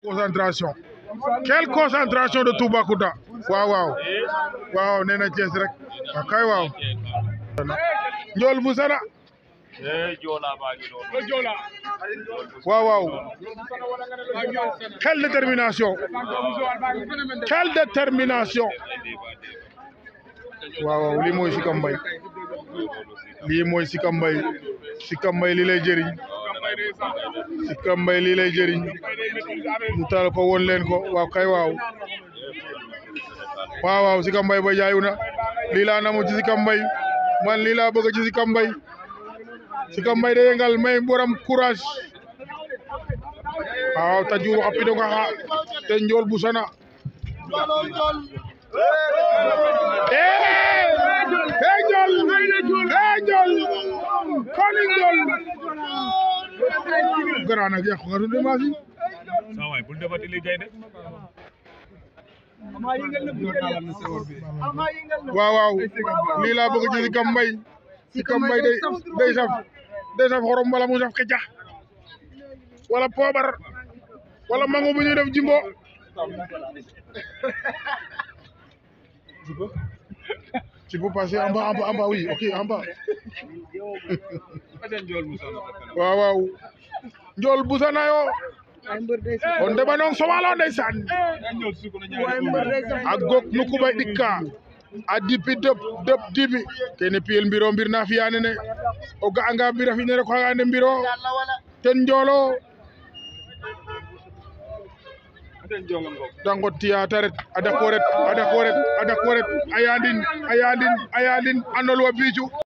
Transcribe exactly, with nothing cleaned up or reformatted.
concentration quelle concentration de Toubacouta waaw waaw waaw nee na Thiès rek waaw kay waaw Ndiol bu Sana waaw waaw quelle détermination quelle détermination waaw waaw lii mooy Sika Mbaye lii mooy Sika Mbaye Sika Mbaye lii lay jëriñ Sika Mbaye lii lay jëriñ ñu taal ko woon leen ko waaw kay waaw waaw waaw Sika Mbaye ba jaayu na lii laa namu ci Sika Mbaye man lii laa bëgg ci Sika Mbaye Sika Mbaye de yengal may borom courage waaw ta juuru xa pido nga xa te Ndiol bu Sana eh Ndiol eh Ndiol koni Ndiol gara nak yàqu nga dunde maasi sa waay bul defati li gay de waaw waaw lii laa bëgg ci Sika Mbaye Sika Mbaye day day saf day saf xorom wala mu saf kecax wala poobar wala mango bu ñuy def jimbo tu peux passer en bas en bas en bas oui ok en bas waaw waaw Ndiol bu Sana yo on deɓa noon sowalo ndeysaan a gok no kuɓay ɗikka a dipi dep dep dibi kene piyel mbiro mbir na fiya nene o ga'anga mbir a fi'ne rek o xaga ne mbiro ten Ndiolo dangot tiyata ret a dako ret a dako ret a dako ret a yadin a yadin a yadin a nolwa biicu